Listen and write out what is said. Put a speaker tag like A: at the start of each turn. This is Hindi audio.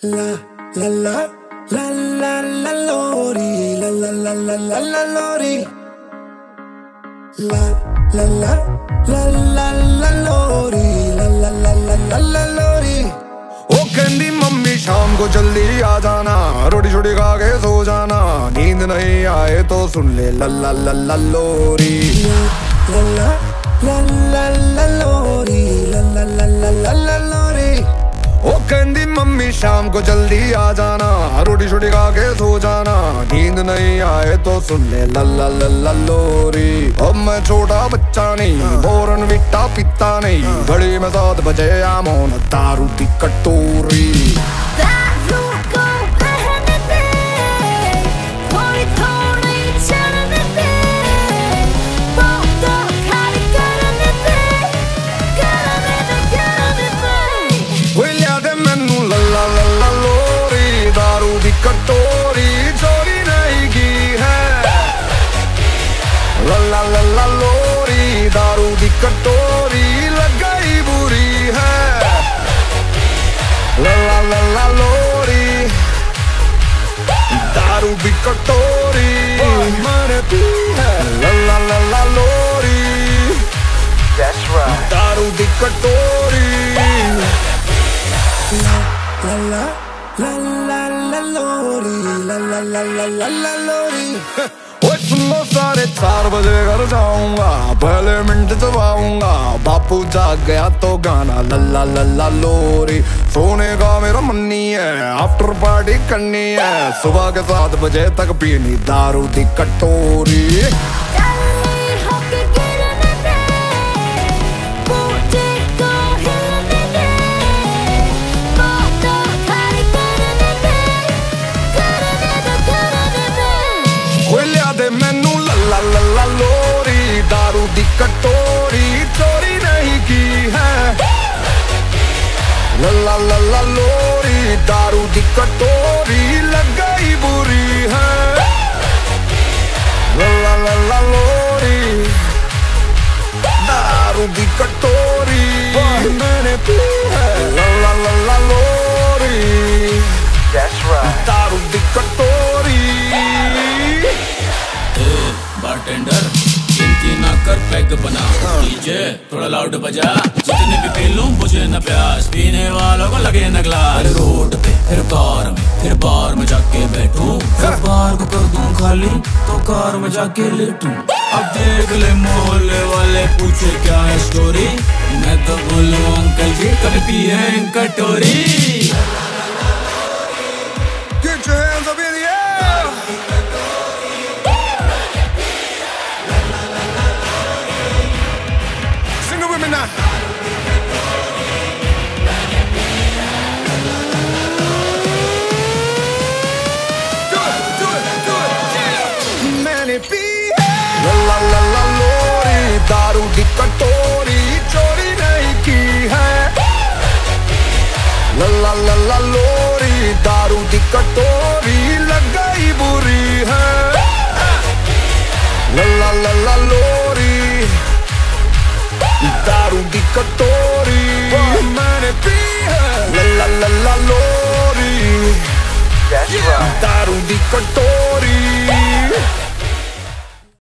A: La la la la la la lori, la la la la la la lori, la la la la la la lori, la la la la la la lori।
B: ओ कहती मम्मी शाम को जल्दी आ जाना, रोटी छोटी खा के सो जाना, नींद नहीं आए तो सुन ले ला ला ला ला लोरी।
A: La la la la la lori, la la la la la la lori।
B: ओ कहती मम्मी शाम को जल्दी आ जाना, रोटी छोटी खा के सो जाना, नींद नहीं आए तो सुन ले ला ला ला ला लोरी। अब मैं छोटा बच्चा नहीं, बॉर्नविटा पीता नहीं, घड़ी में 7 बजे आमोन दारू दी कटोरी। कटोरी चोरी नहीं की है, ला ला ला ला लोरी, दारू दी कटोरी लग गई बुरी है, ला ला ला ला लोरी, दारू दी कटोरी मैंने पी है, ला ला ला ला लोरी, that's right, दारू दी कटोरी।
A: La la la la la lori, la la la la la la lori।
B: ओए सुनो सारे 4 बजे घर जाऊंगा, पहले मिनट चबाऊंगा, बापू जाग गया तो गाना ला ला ला ला लोरी। सोने का मेरा मन नहीं है, आफ्टर पार्टी करनी है, सुबह के 7 बजे तक पीनी दारू दी कटोरी। मैनू ला ला ला लोरी, दारू दी कटोरी चोरी नहीं की है, ला ला ला ला लोरी, दारू दी कटोरी लग गई बुरी है, ला ला ला ला लोरी, दारू दी कटोरी मैंने पी है, ला ला ला ला लोरी, that's right, दारू दी कटोरी।
C: बारटेंडर गिनती ना कर पैग बना, डीजे थोड़ा लाउड बजा, जितने भी पी लूं मुझे न प्यास, पीने वालों को लगे न ग्लास। रोड पे फिर कार में, फिर बार में जाके बैठूं, फिर बार को कर दूं खाली तो कार में जाके लेटूं। अब देख ले मोहल्ले वाले पूछे क्या है स्टोरी, मैं तो बोलूं अंकल जी कभी पिए कटोरी।
B: Get your hands up in the air! Sing it with me now. Do it, do it, do it. Yeah. मैंने पी है, ला ला ला ला लोरी, दारू दी कटोरी चोरी नहीं की है, ला ला ला ला लोरी, दारू दी कटोरी लग गई बुरी है, ला ला ला ला लोरी, दारू दी कटोरी मैंने पी है, ला ला ला ला लोरी, दारू दी कटोरी।